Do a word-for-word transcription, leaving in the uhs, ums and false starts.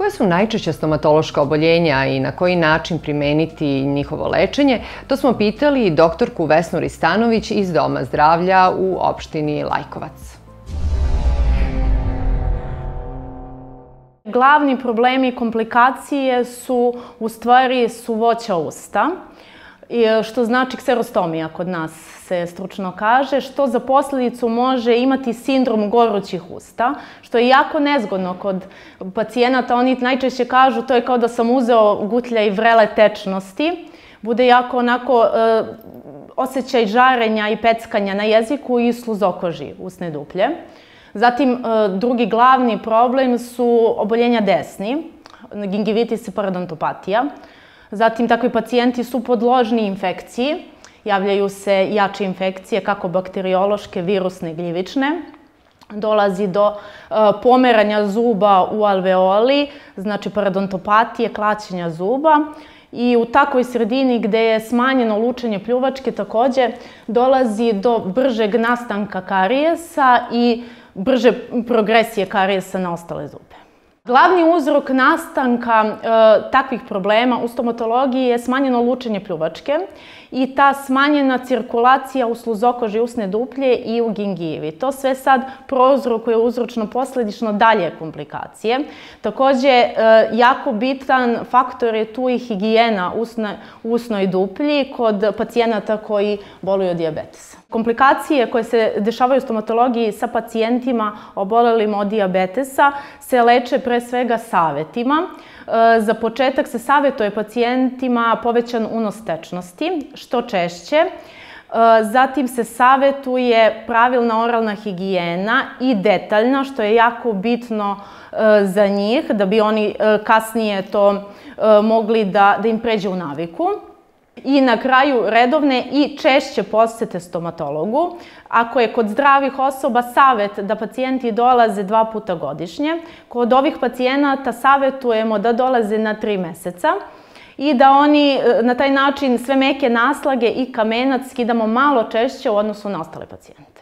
Koja su najčešća stomatološka oboljenja i na koji način primeniti njihovo lečenje, to smo pitali doktorku Vesnu Ristanović iz Doma zdravlja u opštini Lajkovac. Glavni problemi i komplikacije su u stvari suvoća usta, što znači kserostomija kod nas se stručno kaže, što za posljedicu može imati sindrom gorućih usta, što je jako nezgodno kod pacijenata. Oni najčešće kažu to je kao da sam uzeo gutlja i vrele tečnosti. Bude jako onako osjećaj žarenja i peckanja na jeziku i sluzokoži usne duplje. Zatim, drugi glavni problem su oboljenja desni, gingivitis i parodontopatija. Zatim, takvi pacijenti su podložni infekciji, javljaju se jače infekcije, kako bakteriološke, virusne, gljivične. Dolazi do pomeranja zuba u alveoli, znači parodontopatije, klaćenja zuba. I u takvoj sredini gde je smanjeno lučenje pljuvačke takođe dolazi do bržeg nastanka karijesa i brže progresije karijesa na ostale zube. Glavni uzrok nastanka takvih problema u stomatologiji je smanjeno lučenje pljuvačke i ta smanjena cirkulacija u sluzokoži usne duplje i u gingivi. To sve sad prouzrokuje uzročno-posledično dalje komplikacije. Takođe, jako bitan faktor je tu i higijena u usnoj duplji kod pacijenata koji boluju od dijabetesa. Komplikacije koje se dešavaju u stomatologiji sa pacijentima obolelim od dijabetesa se leče pre svega savetima. Za početak se savetuje pacijentima povećan unos tečnosti, što češće. Zatim se savetuje pravilna oralna higijena i detaljna, što je jako bitno za njih, da bi oni kasnije to mogli da im pređe u naviku. I na kraju redovne i češće posete stomatologu. Ako je kod zdravih osoba savet da pacijenti dolaze dva puta godišnje, kod ovih pacijenata savetujemo da dolaze na tri meseca i da oni na taj način sve meke naslage i kamenac skidamo malo češće u odnosu na ostale pacijente.